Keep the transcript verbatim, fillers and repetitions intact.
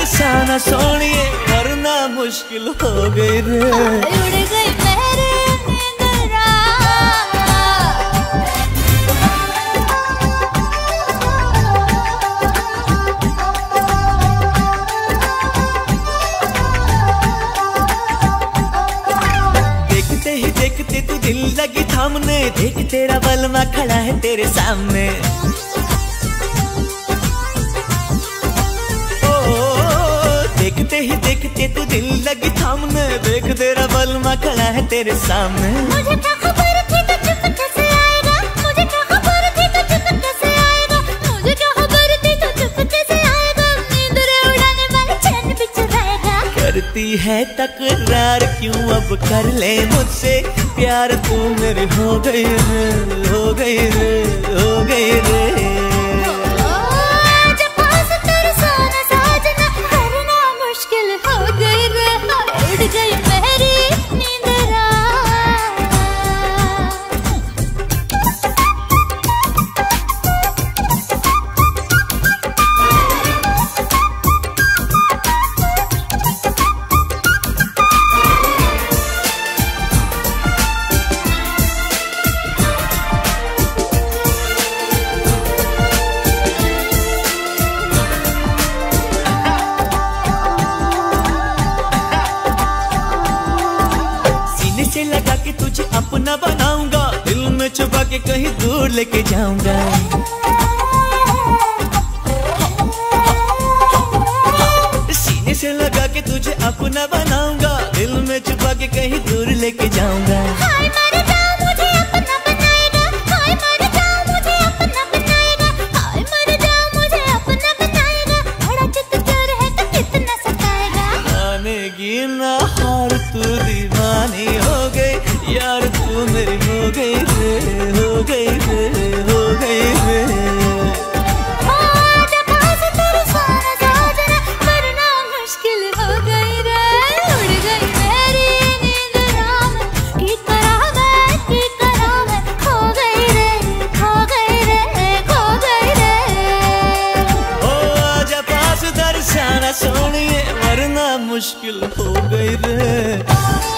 तरसाना सोनिए वरना मुश्किल हो गई रे। उड़ गई मेरी नींद देखते ही देखते तू दिल लगी थामने, देख तेरा बलमा खड़ा है तेरे सामने। देखते ही देखते तू दिल लगी थामने, देख तेरा बलमा खड़ा है तेरे सामने। मुझे क्या खबर थी तो चुप कैसे आएगा, मुझे क्या खबर थी तो चुप कैसे आएगा, मुझे क्या खबर थी तो चुप कैसे आएगा, नींद रे उड़ाने वाले चैन भी चुराएगा। करती है तकरार क्यों अब कर ले मुझसे प्यार, तू मेरी हो गई रे, हो गई रे, हो गई रे। उड़ गई मेरी नींद से लगा के तुझे अपना बनाऊंगा, दिल में छुपा के कहीं दूर लेके जाऊंगा। सीने से लगा के तुझे अपना बनाऊंगा, दिल में छुपा के कहीं दूर लेके जाऊंगा। हाय मर जाऊं मुझे अपना बनाएगा, हाय मर जाऊं मुझे अपना बनाएगा, हाय मर जाऊं मुझे अपना बनाएगा, बड़ा चित चोर है तो कितना सताएगा। मानेगी ना हार तू दीवानी हो गई यार, तू मेरी हो गई रे, हो गई रे, हो गई रे। आजा पास तेरे सारा साजना वरना मुश्किल हो गई रे। उड़ गई मेरी नींद राम की तरह मैं, की तरह मैं खो गई रे, खो गई रे, खो गई रे। ओ आजा पास दर्शाना सोनिए वरना मुश्किल हो गई रे।